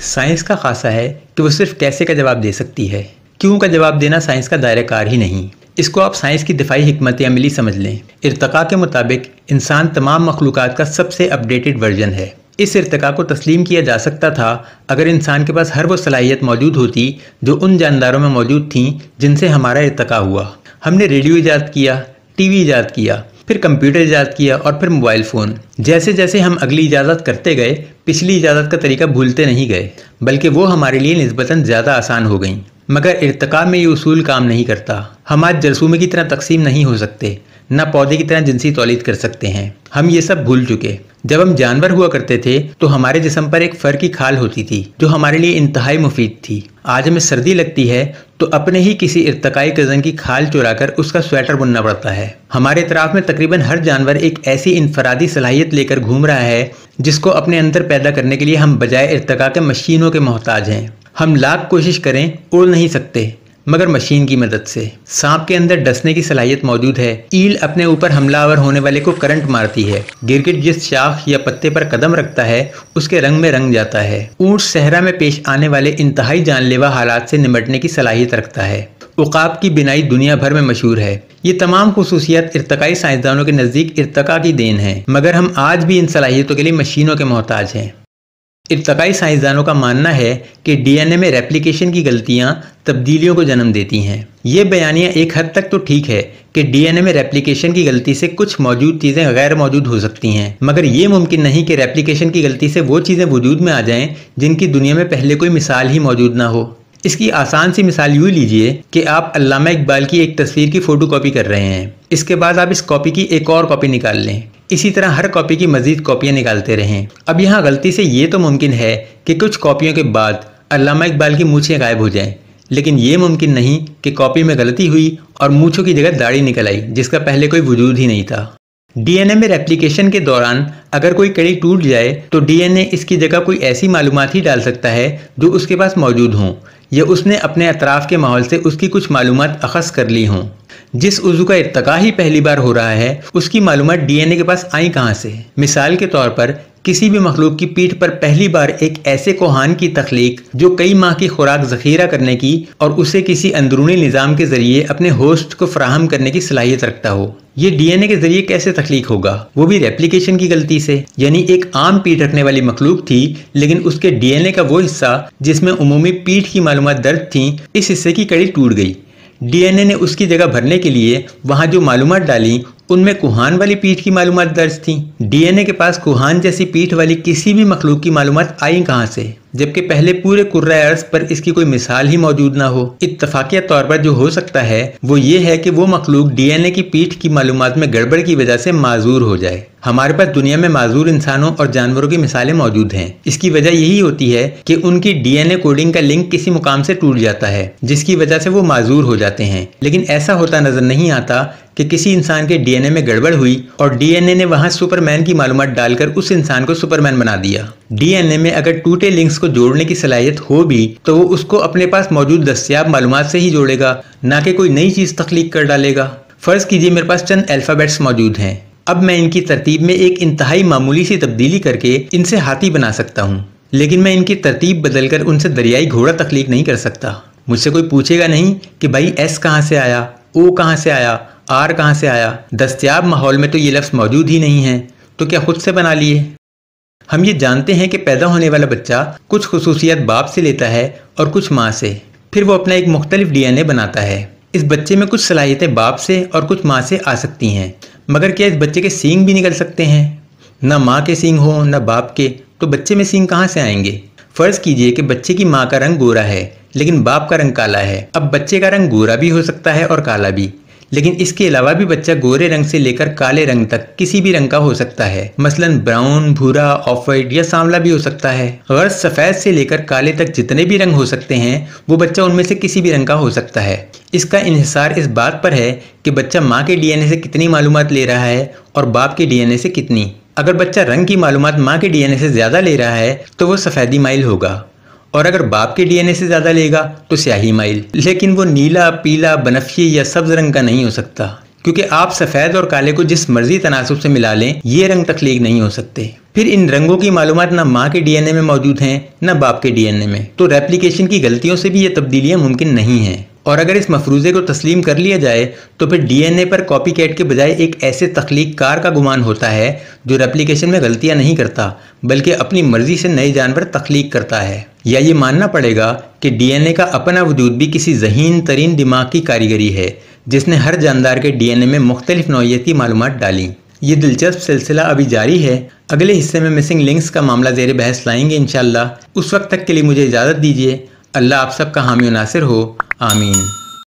Science کا خاصہ ہے کہ وہ صرف کیسے کا جواب دے سکتی ہے، کیوں کا جواب دینا سائنس کا دائرہ کار ہی نہیں۔ اس کو آپ سائنس کی دفاعی حکمت عملی سمجھ لیں۔ ارتقاء کے مطابق انسان تمام مخلوقات کا سب سے اپڈیٹڈ ورژن ہے۔ اس ارتقاء کو تسلیم کیا جا سکتا تھا اگر انسان کے پاس ہر وہ صلاحیت موجود ہوتی جو ان جانداروں میں موجود تھیں جن سے ہمارا ارتقاء ہوا۔ ہم نے ریڈیو ایجاد کیا، ٹی وی ایجاد کیا، پھر کمپیوٹر ایجاد کیا اور پھر موبائل فون۔ جیسے جیسے ہم اگلی ایجادات کرتے گئے، پچھلی ایجادات کا طریقہ بھولتے نہیں گئے، بلکہ وہ ہمارے لیے نسبتاً زیادہ آسان ہو گئیں۔ مگر ارتقاء میں یہ اصول کام نہیں کرتا۔ ہم آج جرثومے کی طرح تقسیم نہیں ہو سکتے، نہ پودے کی طرح جنسی تولید کر سکتے ہیں۔ ہم یہ سب بھول چکے۔ جب ہم جانور ہوا کرتے تھے تو ہمارے جسم پر ایک فر کی کھال ہوتی تھی جو ہمارے لیے انتہائی مفید تھی۔ آج ہمیں سردی لگتی ہے تو اپنے ہی کسی ارتقائی کزن کی کھال چرا کر اس کا سویٹر بننا پڑتا ہے۔ ہمارے اطراف میں تقریباً ہر جانور ایک ایسی انفرادی صلاحیت لے کر گھوم رہا ہے جس کو اپنے اندر پیدا کرنے کے لیے ہم بجائے ارتقاء کے مشینوں کے محتاج ہیں۔ ہم لاکھ کوشش کریں اڑ نہیں سکتے مگر مشین کی مدد سے۔ سانپ کے اندر ڈسنے کی صلاحیت موجود ہے۔ ایل اپنے اوپر حملہ آور ہونے والے کو کرنٹ مارتی ہے۔ گرگٹ جس شاخ یا پتے پر قدم رکھتا ہے اس کے رنگ میں رنگ جاتا ہے۔ اونٹ صحرا میں پیش آنے والے انتہائی جان لیوا حالات سے نمٹنے کی صلاحیت رکھتا ہے۔ عقاب کی بینائی دنیا بھر میں مشہور ہے۔ یہ تمام خصوصیات ارتقائی سائنسدانوں کے نزدیک ارتقاء کی دین ہیں، مگر ہم آج بھی ان صلاحیتوں کے لیے مشینوں کے محتاج ہیں۔ ارتقائی سائنسدانوں کا ماننا ہے کہ ڈی این اے میں ریپلیکیشن کی غلطیاں تبدیلیوں کو جنم دیتی ہیں۔ یہ بیانیہ ایک حد تک تو ٹھیک ہے کہ ڈی این اے میں ریپلیکیشن کی غلطی سے کچھ موجود چیزیں غیر موجود ہو سکتی ہیں، مگر یہ ممکن نہیں کہ ریپلیکیشن کی غلطی سے وہ چیزیں وجود میں آ جائیں جن کی دنیا میں پہلے کوئی مثال ہی موجود نہ ہو۔ اس کی آسان سی مثال یوں لیجئے کہ آپ علامہ اقبال کی ایک تصویر کی فوٹو کاپی کر رہے ہیں۔ اس کے بعد آپ اس کاپی کی ایک اور کاپی نکال لیں۔ اسی طرح ہر کاپی کی مزید کاپیاں نکالتے رہیں۔ اب یہاں غلطی سے یہ تو ممکن ہے کہ کچھ کاپیوں کے بعد علامہ اقبال کی مونچھیں غائب ہو جائیں، لیکن یہ ممکن نہیں کہ کاپی میں غلطی ہوئی اور مونچھوں کی جگہ داڑھی نکل آئی جس کا پہلے کوئی وجود ہی نہیں تھا۔ ڈی این اے میں ریپلیکیشن کے دوران اگر کوئی کڑی ٹوٹ جائے تو ڈی این اے اس کی جگہ کوئی ایسی معلومات ہی ڈال سکتا ہے جو اس کے پاس موجود ہوں، یا اس نے اپنے اطراف کے ماحول سے اس کی کچھ معلومات اخذ کر لی ہوں۔ جس عضو کا ارتقاء ہی پہلی بار ہو رہا ہے اس کی معلومات ڈی این اے کے پاس آئیں کہاں سے؟ مثال کے طور پر کسی بھی مخلوق کی پیٹھ پر پہلی بار ایک ایسے کوہان کی تخلیق جو کئی ماہ کی خوراک ذخیرہ کرنے کی اور اسے کسی اندرونی نظام کے ذریعے اپنے ہوسٹ کو فراہم کرنے کی صلاحیت رکھتا ہو، یہ ڈی این اے کے ذریعے کیسے تخلیق ہوگا؟ وہ بھی ریپلیکیشن کی غلطی سے۔ یعنی ایک عام پیٹھ رکھنے والی مخلوق تھی لیکن اس کے ڈی این اے کا وہ حصہ جس میں عمومی پیٹھ کی معلومات درج تھیں، اس حصے کی کڑی ٹوٹ گئی۔ ڈی این اے نے اس کی جگہ بھرنے کے لیے وہاں جو معلومات ڈالیں ان میں کوہان والی پیٹھ کی معلومات درج تھیں۔ ڈی این اے کے پاس کوہان جیسی پیٹھ والی کسی بھی مخلوق کی معلومات آئیں کہاں سے، جبکہ پہلے پورے کرۂ ارض پر اس کی کوئی مثال ہی موجود نہ ہو؟ اتفاقیہ طور پر جو ہو سکتا ہے وہ یہ ہے کہ وہ مخلوق ڈی این اے کی پیٹھ کی معلومات میں گڑبڑ کی وجہ سے معذور ہو جائے۔ ہمارے پاس دنیا میں معذور انسانوں اور جانوروں کی مثالیں موجود ہیں۔ اس کی وجہ یہی ہوتی ہے کہ ان کی ڈی این اے کوڈنگ کا لنک کسی مقام سے ٹوٹ جاتا ہے جس کی وجہ سے وہ معذور ہو جاتے ہیں، لیکن ایسا ہوتا نظر نہیں آتا کہ کسی انسان کے ڈی این اے میں گڑبڑ ہوئی اور ڈی این اے نے وہاں سپر مین کی معلومات ڈال کر اس انسان کو سپر مین بنا دیا۔ ڈی این اے میں اگر ٹوٹے لنکس کو جوڑنے کی صلاحیت ہو بھی تو وہ اس کو اپنے پاس موجود دستیاب معلومات سے ہی جوڑے گا، نہ کہ کوئی نئی چیز تخلیق کر ڈالے گا۔ فرض کیجئے میرے پاس چند الفابیٹس موجود ہیں۔ اب میں ان کی ترتیب میں ایک انتہائی معمولی سی تبدیلی کر کے ان سے ہاتھی بنا سکتا ہوں، لیکن میں ان کی ترتیب بدل کر ان سے دریائی گھوڑا تخلیق نہیں کر سکتا۔ مجھ سے کوئی پوچھے گا نہیں کہ بھائی ایس کہاں سے آیا، او کہاں سے آیا، آر کہاں سے آیا؟ دستیاب ماحول میں تو یہ لفظ موجود ہی نہیں ہیں، تو کیا خود سے بنا لیے؟ ہم یہ جانتے ہیں کہ پیدا ہونے والا بچہ کچھ خصوصیات باپ سے لیتا ہے اور کچھ ماں سے، پھر وہ اپنا ایک مختلف ڈی این اے بناتا ہے۔ اس بچے میں کچھ صلاحیتیں باپ سے اور کچھ ماں سے آ سکتی ہیں، مگر کیا اس بچے کے سینگ بھی نکل سکتے ہیں؟ نہ ماں کے سینگ ہوں نہ باپ کے، تو بچے میں سینگ کہاں سے آئیں گے؟ فرض کیجئے کہ بچے کی ماں کا رنگ گورا ہے لیکن باپ کا رنگ کالا ہے۔ اب بچے کا رنگ گورا بھی ہو سکتا ہے اور کالا بھی، لیکن اس کے علاوہ بھی بچہ گورے رنگ سے لے کر کالے رنگ تک کسی بھی رنگ کا ہو سکتا ہے، مثلا براؤن، بھورا، آف وائٹ یا سانولا بھی ہو سکتا ہے۔ غرض سفید سے لے کر کالے تک جتنے بھی رنگ ہو سکتے ہیں وہ بچہ ان میں سے کسی بھی رنگ کا ہو سکتا ہے۔ اس کا انحصار اس بات پر ہے کہ بچہ ماں کے ڈی این اے سے کتنی معلومات لے رہا ہے اور باپ کے ڈی این اے سے کتنی۔ اگر بچہ رنگ کی معلومات ماں کے ڈی این اے سے زیادہ لے رہا ہے تو وہ سفیدی مائل ہوگا، اور اگر باپ کے ڈی این اے سے زیادہ لے گا تو سیاہی مائل، لیکن وہ نیلا، پیلا، بنفشی یا سبز رنگ کا نہیں ہو سکتا، کیونکہ آپ سفید اور کالے کو جس مرضی تناسب سے ملا لیں یہ رنگ تخلیق نہیں ہو سکتے۔ پھر ان رنگوں کی معلومات نہ ماں کے ڈی این اے میں موجود ہیں نہ باپ کے ڈی این اے میں، تو ریپلیکیشن کی غلطیوں سے بھی یہ تبدیلیاں ممکن نہیں ہیں۔ اور اگر اس مفروضے کو تسلیم کر لیا جائے تو پھر ڈی این اے پر کاپی کیٹ کے بجائے ایک ایسے تخلیق کار کا گمان ہوتا ہے جو ریپلیکیشن میں غلطیاں نہیں کرتا بلکہ اپنی مرضی سے نئے جانور تخلیق کرتا ہے۔ یا یہ ماننا پڑے گا کہ ڈی این اے کا اپنا وجود بھی کسی ذہین ترین دماغ کی کاریگری ہے جس نے ہر جاندار کے ڈی این اے میں مختلف نوعیتی معلومات ڈالیں۔ یہ دلچسپ سلسلہ ابھی جاری ہے، اگلے حصے میں مسنگ لنکس کا معاملہ زیر بحث لائیں گے انشاءاللہ۔ اس وقت تک کے لیے مجھے اجازت دیجیے۔ اللہ آپ سب کا حامی و ناصر ہو، آمین۔